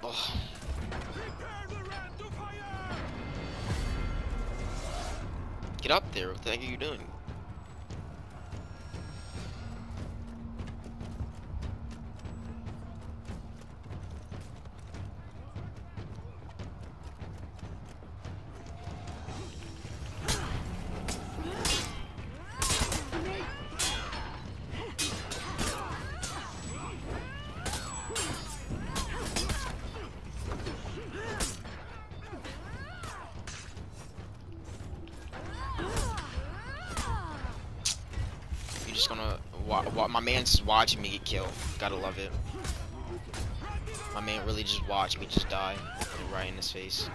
Oh. Get up there. What the heck are you doing? Just gonna my man's watching me get killed. Gotta love it. My man really just watched me just die right in his face.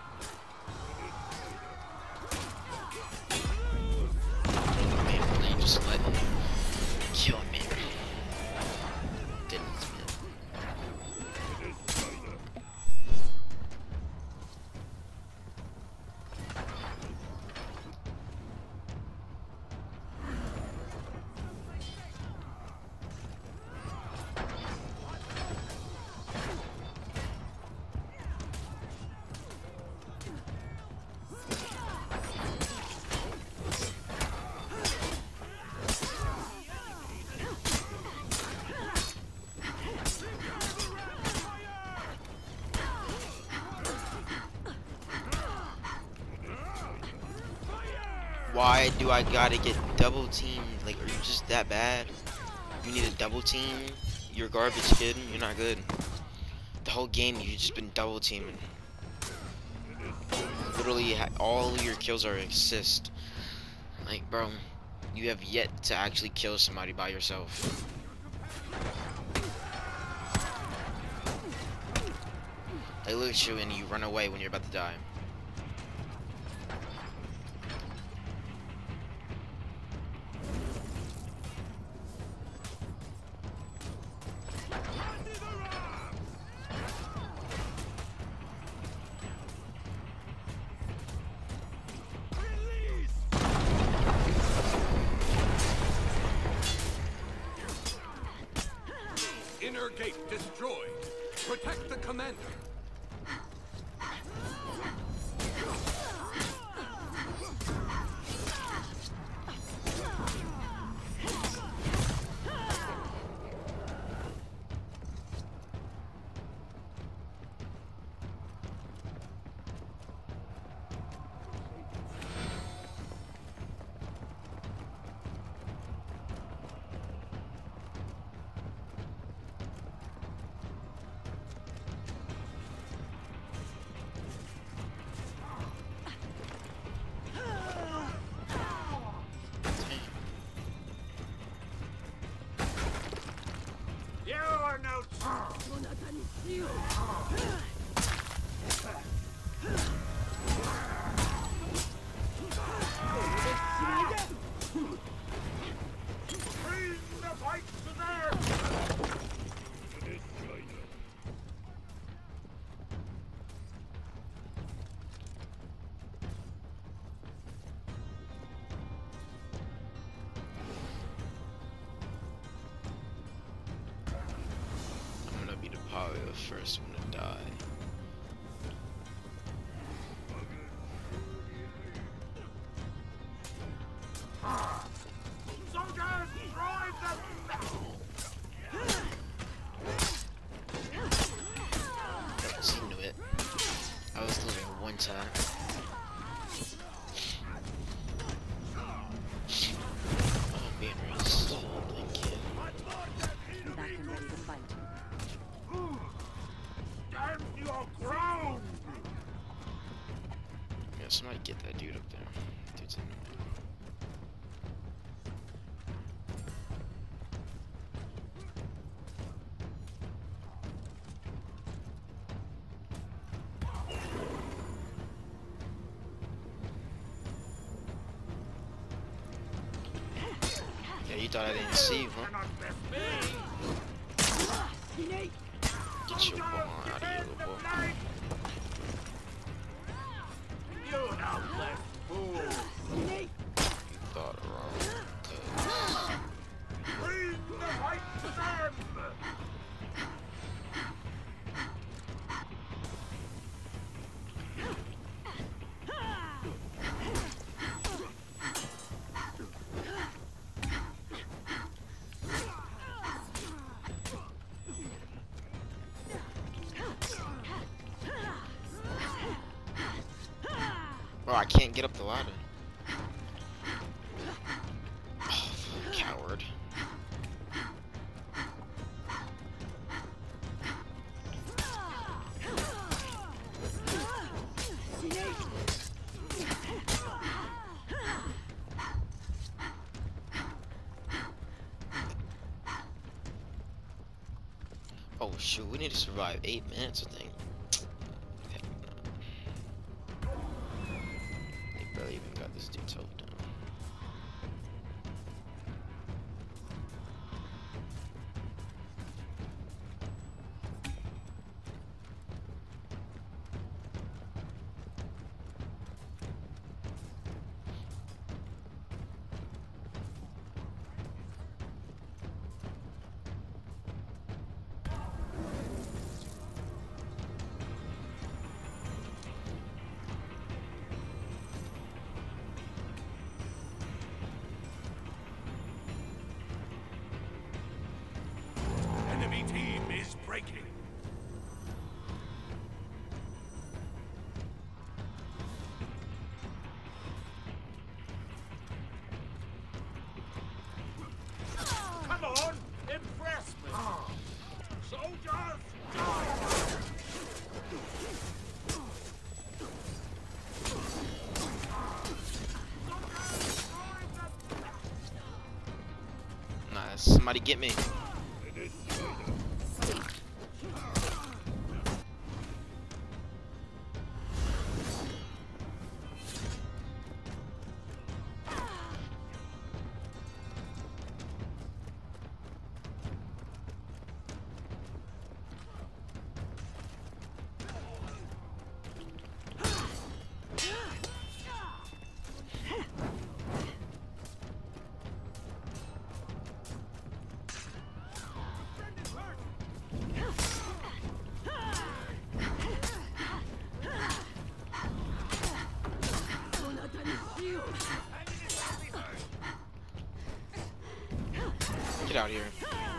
My man really just let him kill me. Didn't. Why do I gotta get double teamed? Like, are you just that bad? You need a double team? You're garbage, kid. You're not good. The whole game, you've just been double teaming. Literally, all your kills are assist. Like, bro, you have yet to actually kill somebody by yourself. They look at you and you run away when you're about to die. Inner gate destroyed. Protect the commander. You are no bring the fight to them. I'm gonna be the probably the first one to die. Soldiers, drive them back. She knew it. I was losing one time. Oh, being raised. Thank you. Stand your ground. Yeah, somebody get that dude up there. Dude's in the way. Yeah, you thought I didn't see you, huh? Cannot miss me. Get your ball out of here, little boy. You now left fool. You thought it wrong. 'Cause Bring the fight to them. Oh, I can't get up the ladder. Oh, coward. Oh shoot, we need to survive 8 minutes, I think. They barely even got this dude's health down. Enemy team is breaking. Come on, impress me. Soldiers, die! Nice, somebody get me. Get out of here.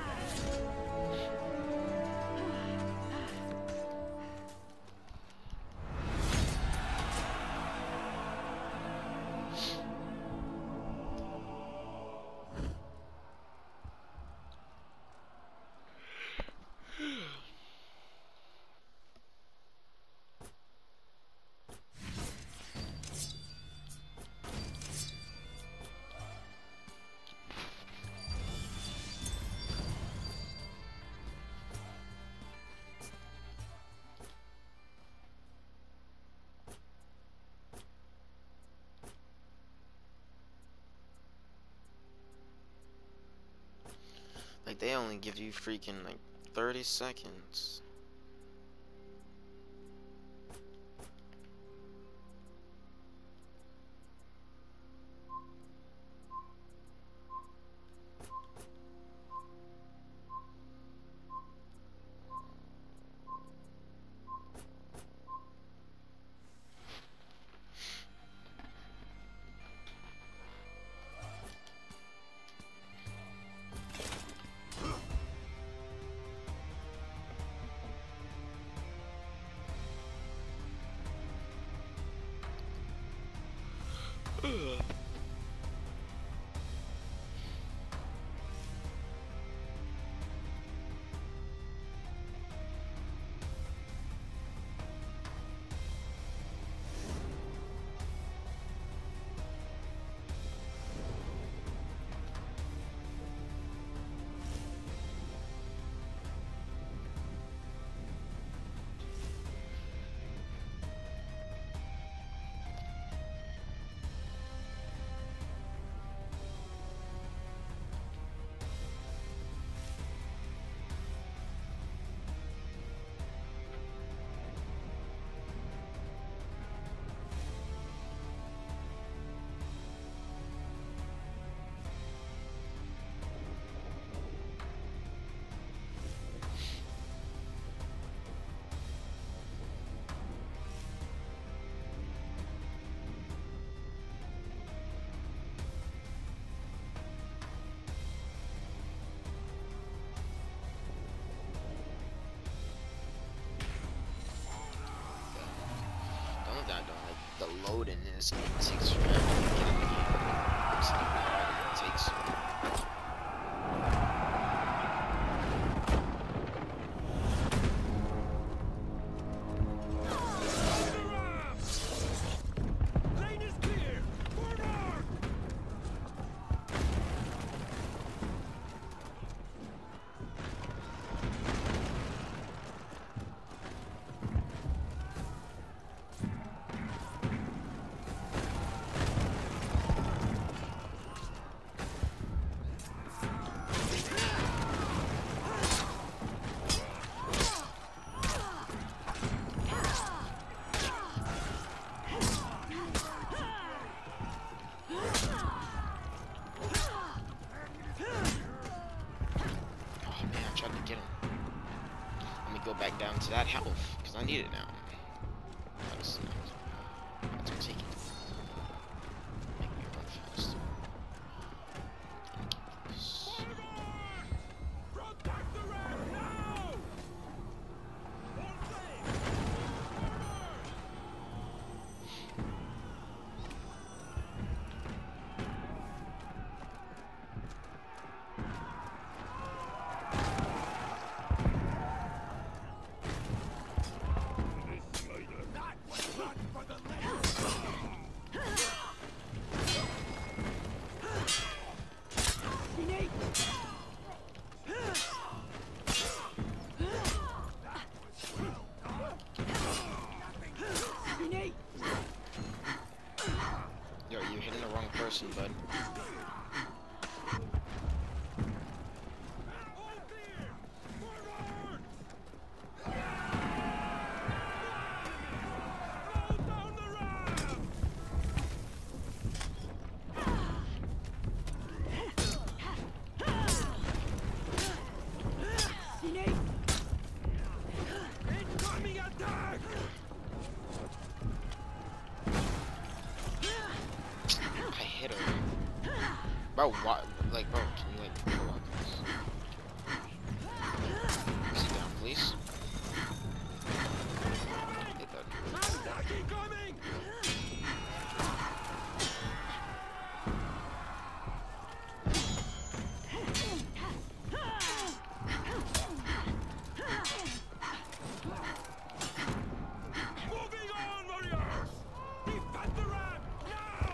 Like, they only give you freaking, like, 30 seconds. The load in this game takes forever to get in the game. It's not hard. It takes. Lane is clear. Forward. Oh man, I tried to get him. Let me go back down to that health because I need it now. That's take it. Make me run fast. Protect the ramp now. One thing. That was not for the Yo, you're hitting the wrong person, bud. all clear. Forward. Slow down the ramp. Incoming attack. I hit her. Bro, what? Like, bro, can you, like, go up this? Sit down, please. Hit that. Attack incoming. Moving on, warriors. Defend the ramp now.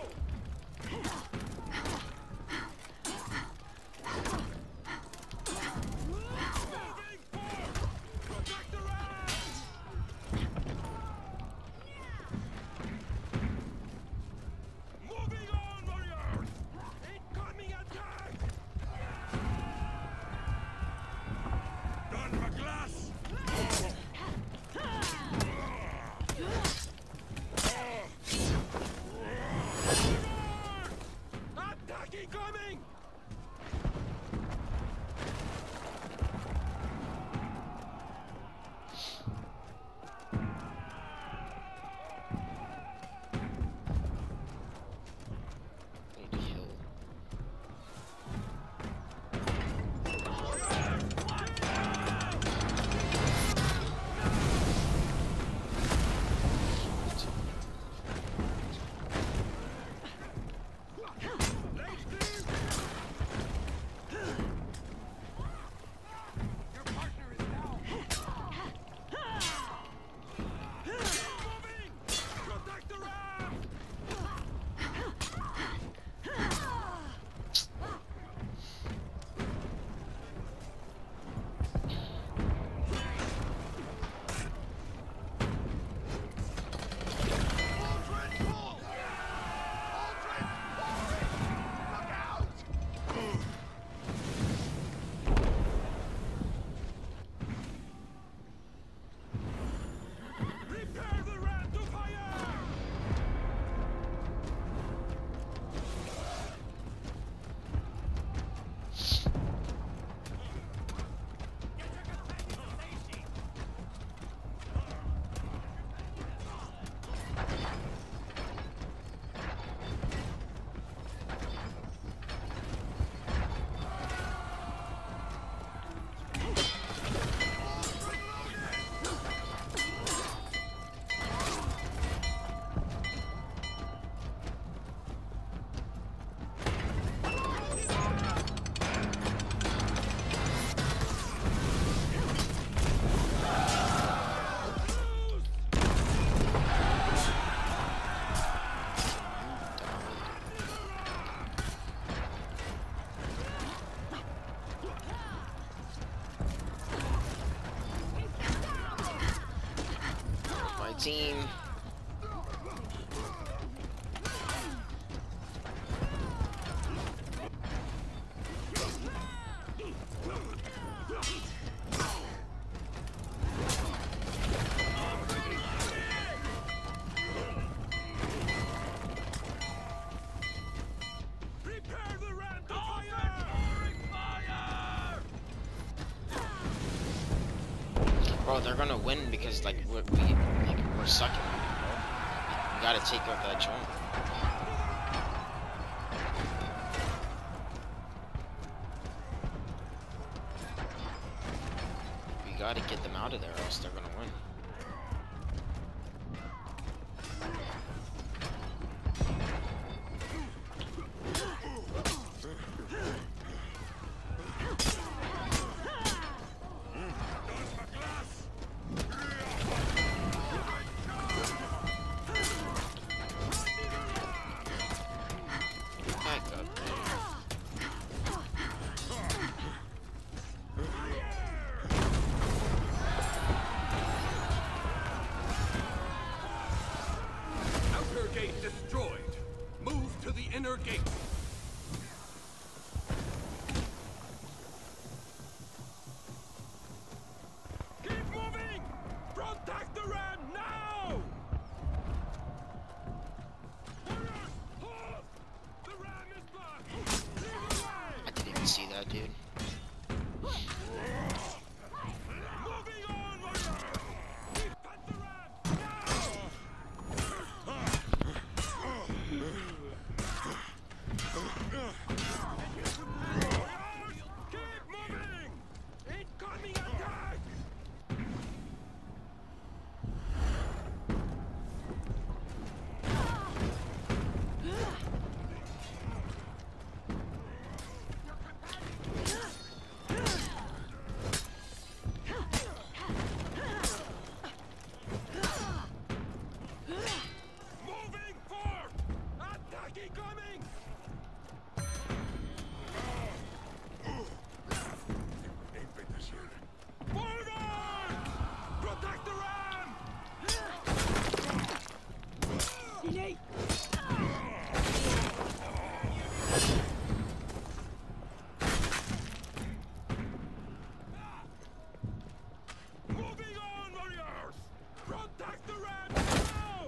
Moving forward. Protect the ramp. Bro, they're gonna win because like we're sucking right now, bro. We gotta take out that jump. We gotta get them out of there, or else they're gonna win. Back up, man. Outer gate destroyed. Move to the inner gate. Keep moving! Protect the ram now! Warriors, halt! The ram is back! Lead the way! I didn't even see that, dude. Moving on, warriors! Defend the ram now! Warriors, keep moving! Incoming attack! Moving forward! Attack incoming! Forward! Protect the ram! Moving on, warriors! Protect the ram now!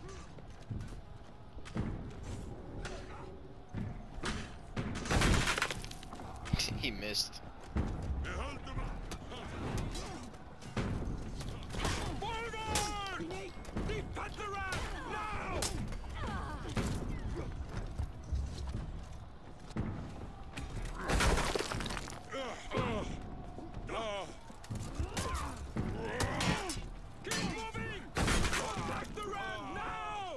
He missed. Forward! Defend the ram now! Keep moving! Protect the ram now!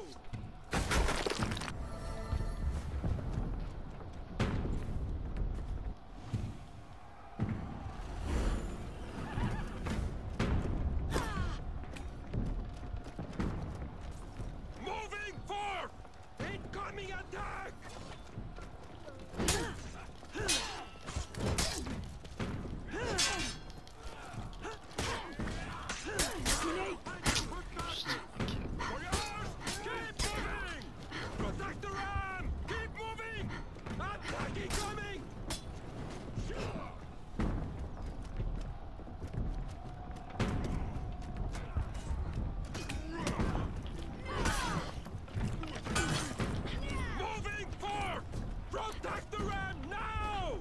Moving forward! Incoming attack! Warriors, keep moving! Protect the ram! Keep moving! Attack incoming! Moving forward! Protect the ram now!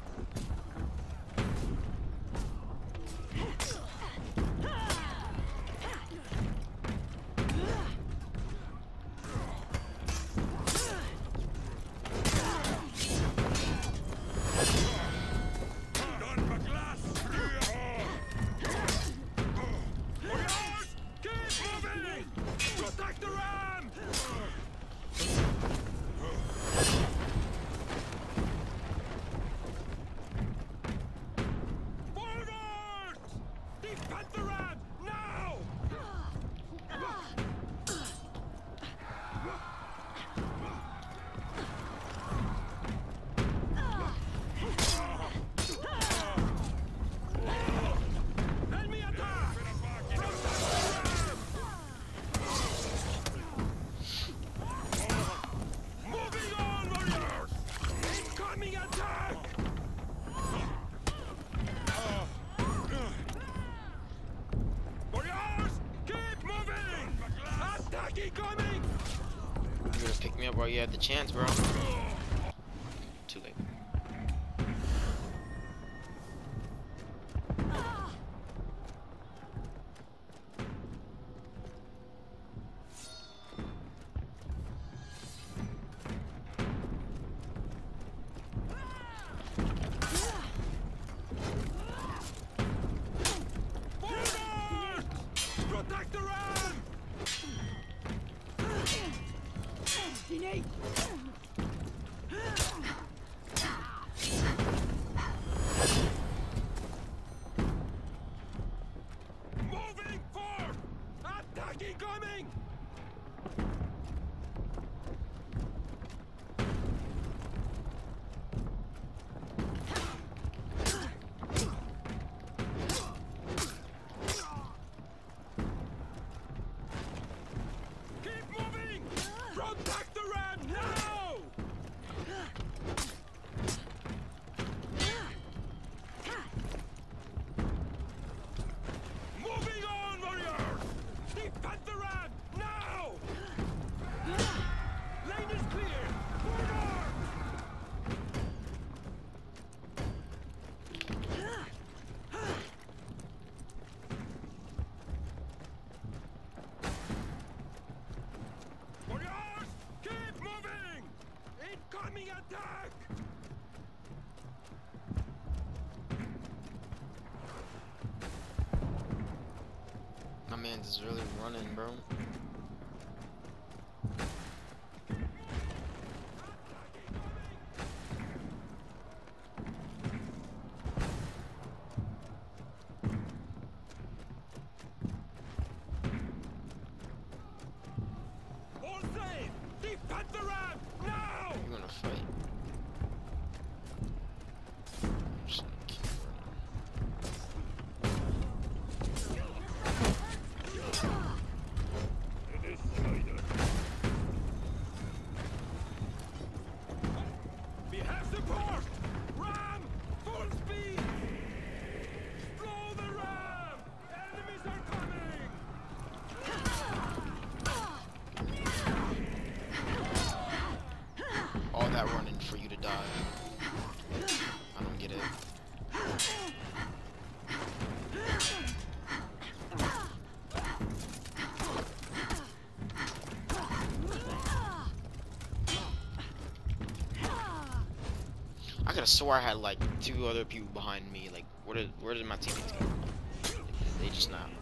Warriors, keep moving! Protect the ram! Forward! Defend the ram now! Enemy attack! Protect the ram! Moving on, warriors! Incoming attack! Warriors, keep moving! Attack incoming! You gonna pick me up while you had the chance, bro. Too late. Moving forward! Attack incoming! Keep moving! Protect the ram now! Moving on, warriors! Defend the ram now! Lane is clear! Forward! Warriors, keep moving! Incoming attack! My man's is really running, bro. All safe! Defend the ram now! You're gonna fight. I'm just gonna keep running. We have support! Ram! Full speed! Slow the ram! Enemies are coming! All that running for you to die. I don't get it. I could have swore I had like 2 other people behind me. Like, where did my teammates go? They just not.